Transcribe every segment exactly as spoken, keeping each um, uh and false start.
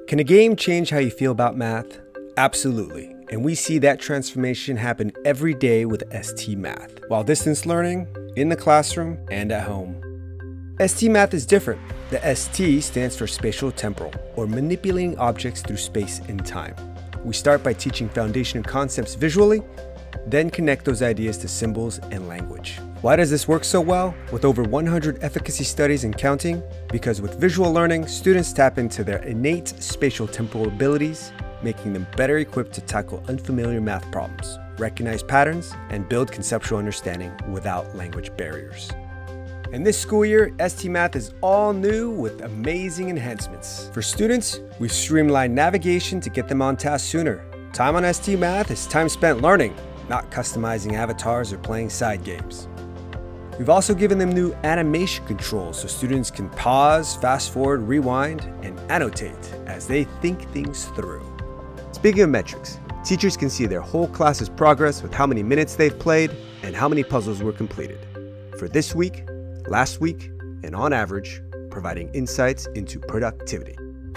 Can a game change how you feel about math? Absolutely. And we see that transformation happen every day with stmath, while distance learning, in the classroom, and at home. stmath is different. The S T stands for spatial temporal, or manipulating objects through space and time. We start by teaching foundational concepts visually, then connect those ideas to symbols and language. Why does this work so well? With over one hundred efficacy studies and counting, because with visual learning, students tap into their innate spatial temporal abilities, making them better equipped to tackle unfamiliar math problems, recognize patterns, and build conceptual understanding without language barriers. In this school year, stmath is all new with amazing enhancements. For students, we've streamlined navigation to get them on task sooner. Time on stmath is time spent learning, not customizing avatars or playing side games. We've also given them new animation controls so students can pause, fast forward, rewind, and annotate as they think things through. Speaking of metrics, teachers can see their whole class's progress with how many minutes they've played and how many puzzles were completed for this week, last week, and on average, providing insights into productivity.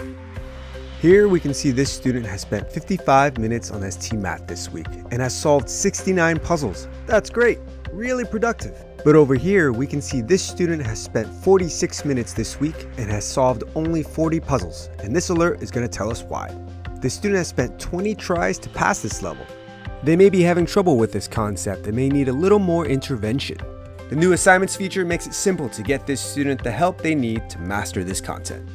Here we can see this student has spent fifty-five minutes on stmath this week and has solved sixty-nine puzzles. That's great, really productive. But over here, we can see this student has spent forty-six minutes this week and has solved only forty puzzles, and this alert is going to tell us why. This student has spent twenty tries to pass this level. They may be having trouble with this concept and may need a little more intervention. The new assignments feature makes it simple to get this student the help they need to master this content.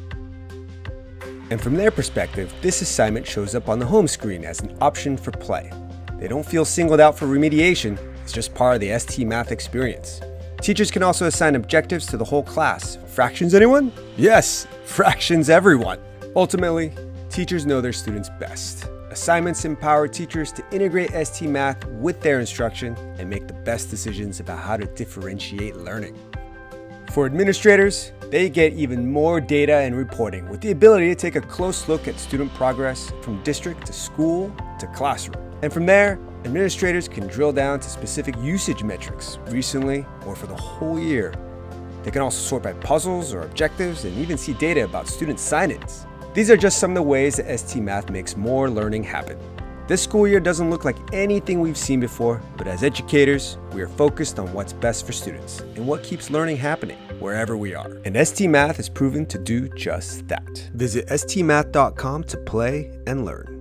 And from their perspective, this assignment shows up on the home screen as an option for play. They don't feel singled out for remediation, it's just part of the stmath experience. Teachers can also assign objectives to the whole class. Fractions anyone? Yes, fractions everyone. Ultimately, teachers know their students best. Assignments empower teachers to integrate stmath with their instruction and make the best decisions about how to differentiate learning. For administrators, they get even more data and reporting with the ability to take a close look at student progress from district to school to classroom. And from there, administrators can drill down to specific usage metrics, recently or for the whole year. They can also sort by puzzles or objectives and even see data about student sign-ins. These are just some of the ways that stmath makes more learning happen. This school year doesn't look like anything we've seen before, but as educators, we are focused on what's best for students and what keeps learning happening wherever we are. And stmath is proven to do just that. Visit stmath dot com to play and learn.